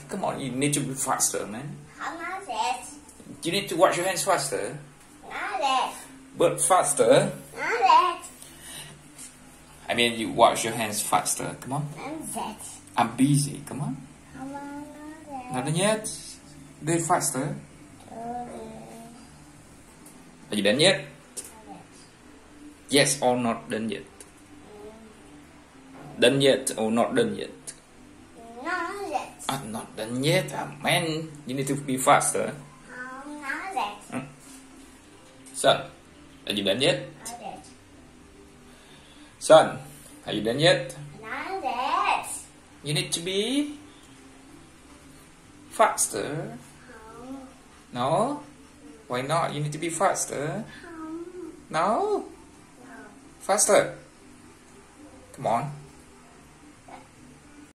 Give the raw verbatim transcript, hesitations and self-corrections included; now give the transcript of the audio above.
Come on, you need to be faster, man. I'm not that. You need to wash your hands faster. Not that. But faster. Not that. I mean, you wash your hands faster. Come on. I'm that. I'm busy. Come on. Come on, not that. Not done yet. Do it faster. Okay. Are you done yet? Not that. Yes or not done yet? Done yet or not done yet? Not that. I'm not done yet. Ah, man, you need to be faster. I'm not that. Hmm. Son, are you done yet? Not that. Son, are you done yet? Not that. You need to be faster. Um, No? Why not? You need to be faster. um, No? no. Faster. Come on.